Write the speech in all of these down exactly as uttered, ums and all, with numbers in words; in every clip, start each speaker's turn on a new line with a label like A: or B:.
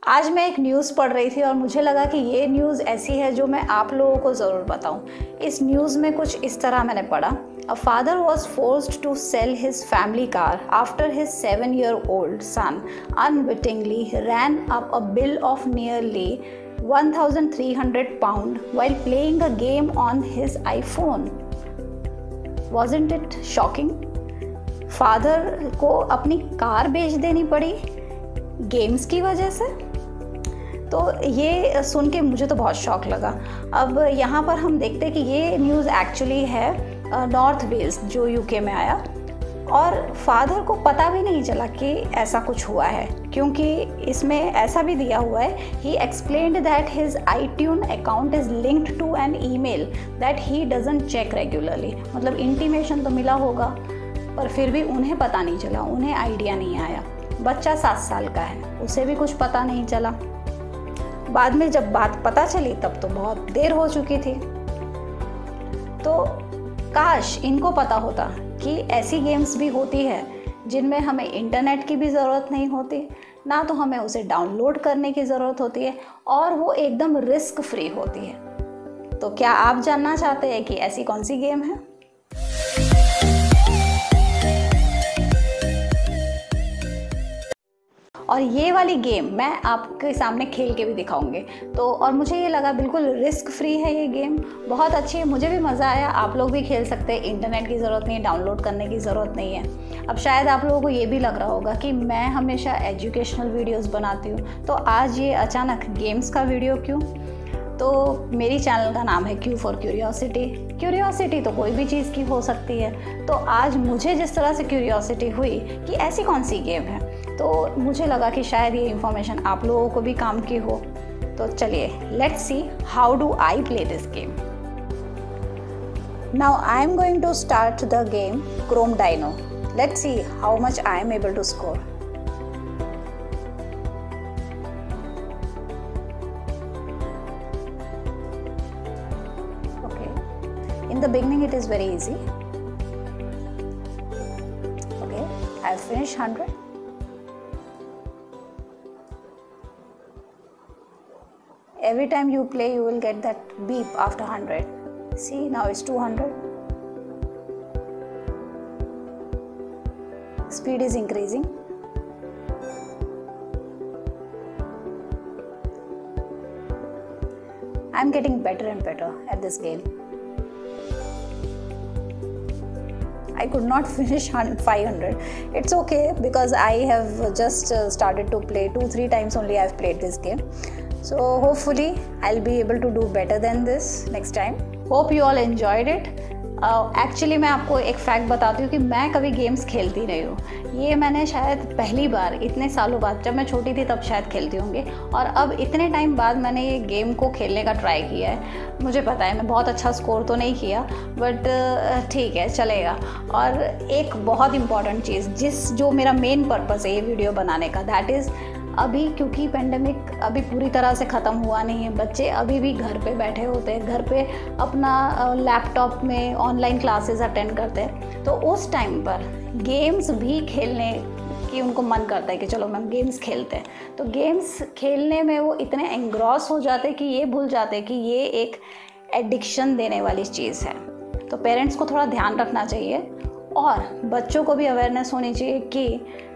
A: आज मैं एक न्यूज़ पढ़ रही थी और मुझे लगा कि ये न्यूज़ ऐसी है जो मैं आप लोगों को ज़रूर बताऊं। इस न्यूज़ में कुछ इस तरह मैंने पढ़ा, a father was forced to sell his family car after his seven year old son unwittingly ran up a bill of nearly one thousand three hundred pounds while playing a game on his iPhone. Wasn't it shocking? Father को अपनी car बेच देनी पड़ी games की वजह से। तो ये सुन के मुझे तो बहुत शौक लगा। अब यहाँ पर हम देखते हैं कि ये न्यूज़ एक्चुअली है नॉर्थ वेल्स जो यूके में आया, और फादर को पता भी नहीं चला कि ऐसा कुछ हुआ है, क्योंकि इसमें ऐसा भी दिया हुआ है, he explained that his iTune account is linked to an email that he doesn't check regularly. मतलब इंटीमेशन तो मिला होगा पर फिर भी उन्हें पता नहीं चला, उन्हें आइडिया नहीं आया। बच्चा सात साल का है, उसे भी कुछ पता नहीं चला। बाद में जब बात पता चली तब तो बहुत देर हो चुकी थी। तो काश इनको पता होता कि ऐसी गेम्स भी होती है जिनमें हमें इंटरनेट की भी ज़रूरत नहीं होती, ना तो हमें उसे डाउनलोड करने की ज़रूरत होती है, और वो एकदम रिस्क फ्री होती है। तो क्या आप जानना चाहते हैं कि ऐसी कौन सी गेम है? और ये वाली गेम मैं आपके सामने खेल के भी दिखाऊंगी। तो और मुझे ये लगा बिल्कुल रिस्क फ्री है, ये गेम बहुत अच्छी है, मुझे भी मज़ा आया। आप लोग भी खेल सकते हैं, इंटरनेट की ज़रूरत नहीं है, डाउनलोड करने की ज़रूरत नहीं है। अब शायद आप लोगों को ये भी लग रहा होगा कि मैं हमेशा एजुकेशनल वीडियोस बनाती हूँ, तो आज ये अचानक गेम्स का वीडियो क्यों? तो मेरी चैनल का नाम है क्यू फॉर क्यूरियोसिटी। क्यूरियोसिटी तो कोई भी चीज़ की हो सकती है। तो आज मुझे जिस तरह से क्यूरियोसिटी हुई कि ऐसी कौन सी गेम है, तो मुझे लगा कि शायद ये इन्फॉर्मेशन आप लोगों को भी काम की हो। तो चलिए, let's see how do I play this game. Now I am going to start the game Chrome Dino. Let's see how much I am able to score. In the beginning it is very easy. Okay, I have finished one hundred. Every time you play you will get that beep after one hundred. See, now it's two hundred. Speed is increasing. I'm getting better and better at this game. I could not finish five hundred. It's okay because I have just started to play two three times only. I've played this game, so hopefully I'll be able to do better than this next time. Hope you all enjoyed it. Actually uh, मैं आपको एक fact बताती हूँ कि मैं कभी games खेलती नहीं हूँ। ये मैंने शायद पहली बार इतने सालों बाद, जब मैं छोटी थी तब शायद खेलती होंगी, और अब इतने टाइम बाद मैंने ये गेम को खेलने का ट्राई किया है। मुझे पता है मैं बहुत अच्छा स्कोर तो नहीं किया, बट ठीक है, चलेगा। और एक बहुत इम्पॉर्टेंट चीज़, जिस जो मेरा मेन पर्पज़ है ये वीडियो बनाने का, दैट इज़ अभी क्योंकि पेंडेमिक अभी पूरी तरह से ख़त्म हुआ नहीं है, बच्चे अभी भी घर पे बैठे होते हैं, घर पे अपना लैपटॉप में ऑनलाइन क्लासेस अटेंड करते हैं। तो उस टाइम पर गेम्स भी खेलने की उनको मन करता है कि चलो मैम गेम्स खेलते हैं। तो गेम्स खेलने में वो इतने एंग्रॉस हो जाते हैं कि ये भूल जाते हैं कि ये एक एडिक्शन देने वाली चीज़ है। तो पेरेंट्स को थोड़ा ध्यान रखना चाहिए, और बच्चों को भी अवेयरनेस होनी चाहिए कि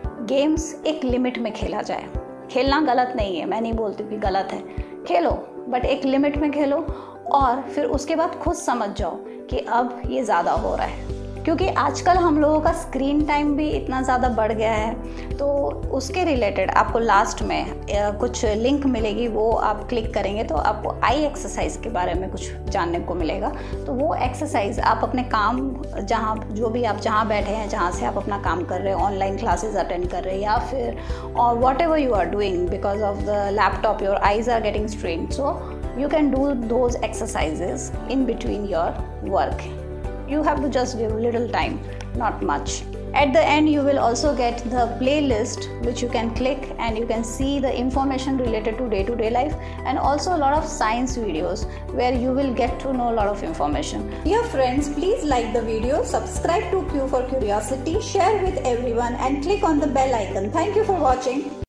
A: गेम्स एक लिमिट में खेला जाए। खेलना गलत नहीं है, मैं नहीं बोलती कि गलत है, खेलो, बट एक लिमिट में खेलो, और फिर उसके बाद खुद समझ जाओ कि अब ये ज़्यादा हो रहा है। क्योंकि आजकल हम लोगों का स्क्रीन टाइम भी इतना ज़्यादा बढ़ गया है। तो उसके रिलेटेड आपको लास्ट में कुछ लिंक मिलेगी, वो आप क्लिक करेंगे तो आपको आई एक्सरसाइज के बारे में कुछ जानने को मिलेगा। तो वो एक्सरसाइज आप अपने काम, जहाँ जो भी आप जहाँ बैठे हैं, जहाँ से आप अपना काम कर रहे हो, ऑनलाइन क्लासेस अटेंड कर रहे हैं, या फिर और whatever you are doing because of the laptop your eyes are getting strained, so you can do those exercises in between your work. You have to just give little time, not much. At the end you will also get the playlist which you can click, and you can see the information related to day-to-day life, and also a lot of science videos where you will get to know a lot of information. Dear friends, please like the video, subscribe to Q for Curiosity, share with everyone, and click on the bell icon. Thank you for watching.